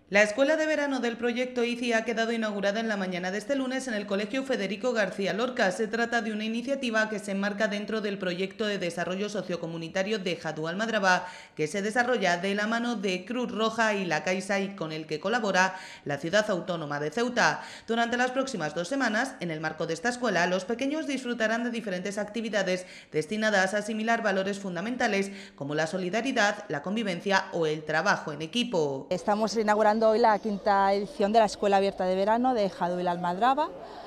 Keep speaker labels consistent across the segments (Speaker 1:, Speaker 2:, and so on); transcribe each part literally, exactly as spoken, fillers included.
Speaker 1: La escuela de verano del proyecto I C I ha quedado inaugurada en la mañana de este lunes en el Colegio Federico García Lorca. Se trata de una iniciativa que se enmarca dentro del proyecto de desarrollo sociocomunitario de Jadu Almadraba, que se desarrolla de la mano de Cruz Roja y la Caixa y con el que colabora la ciudad autónoma de Ceuta. Durante las próximas dos semanas, en el marco de esta escuela, los pequeños disfrutarán de diferentes actividades destinadas a asimilar valores fundamentales como la solidaridad, la convivencia o el trabajo en equipo.
Speaker 2: Estamos inaugurando hoy la quinta edición de la Escuela Abierta de Verano de Jadu Almadraba,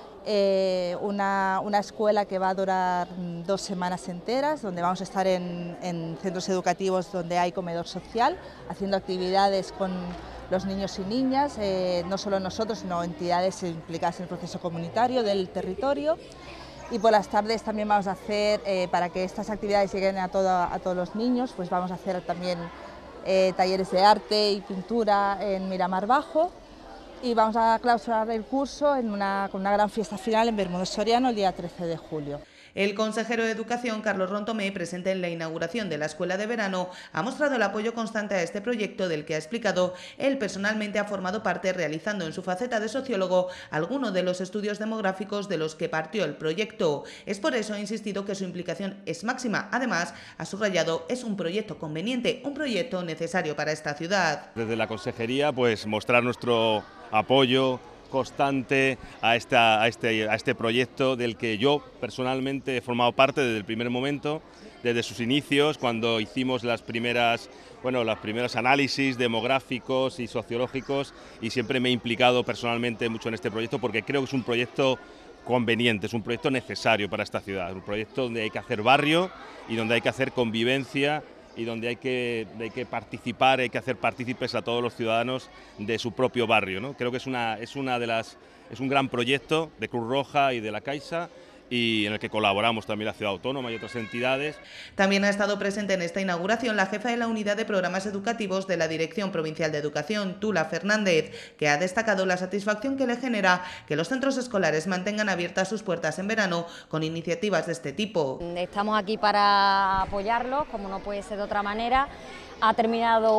Speaker 2: eh, una, una escuela que va a durar dos semanas enteras, donde vamos a estar en, en centros educativos donde hay comedor social, haciendo actividades con los niños y niñas, eh, no solo nosotros, sino entidades implicadas en el proceso comunitario del territorio. Y por las tardes también vamos a hacer, eh, para que estas actividades lleguen a, todo, a todos los niños, pues vamos a hacer también Eh, talleres de arte y pintura en Miramar Bajo, y vamos a clausurar el curso en una, con una gran fiesta final en Bermúdez Soriano el día trece de julio.
Speaker 1: El consejero de Educación, Carlos Rontomé, presente en la inauguración de la Escuela de Verano, ha mostrado el apoyo constante a este proyecto del que ha explicado él personalmente ha formado parte realizando en su faceta de sociólogo algunos de los estudios demográficos de los que partió el proyecto. Es por eso ha insistido que su implicación es máxima. Además, ha subrayado, es un proyecto conveniente, un proyecto necesario para esta ciudad.
Speaker 3: Desde la consejería, pues mostrar nuestro apoyo constante a, esta, a, este, a este proyecto del que yo personalmente he formado parte desde el primer momento, desde sus inicios, cuando hicimos las primeras, bueno, los primeros análisis demográficos y sociológicos, y siempre me he implicado personalmente mucho en este proyecto porque creo que es un proyecto conveniente, es un proyecto necesario para esta ciudad, un proyecto donde hay que hacer barrio y donde hay que hacer convivencia y donde hay que, hay que participar, hay que hacer partícipes a todos los ciudadanos de su propio barrio, ¿no? Creo que es, una, es, una de las, es un gran proyecto de Cruz Roja y de la Caixa, y en el que colaboramos también la Ciudad Autónoma y otras entidades.
Speaker 1: También ha estado presente en esta inauguración la jefa de la Unidad de Programas Educativos de la Dirección Provincial de Educación, Tula Fernández, que ha destacado la satisfacción que le genera que los centros escolares mantengan abiertas sus puertas en verano con iniciativas de este tipo.
Speaker 4: Estamos aquí para apoyarlos, como no puede ser de otra manera. Ha terminado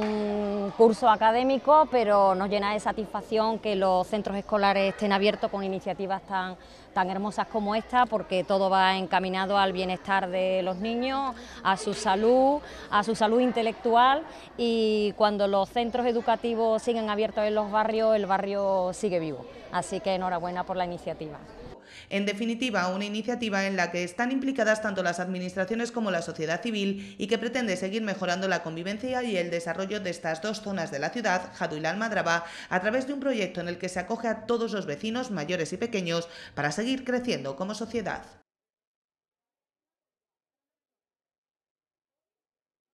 Speaker 4: un curso académico, pero nos llena de satisfacción que los centros escolares estén abiertos con iniciativas tan, tan hermosas como esta, porque todo va encaminado al bienestar de los niños, a su salud, a su salud intelectual, y cuando los centros educativos siguen abiertos en los barrios, el barrio sigue vivo. Así que enhorabuena por la iniciativa.
Speaker 1: En definitiva, una iniciativa en la que están implicadas tanto las administraciones como la sociedad civil y que pretende seguir mejorando la convivencia y el desarrollo de estas dos zonas de la ciudad, Jadu y Almadraba, a través de un proyecto en el que se acoge a todos los vecinos, mayores y pequeños, para seguir creciendo como sociedad.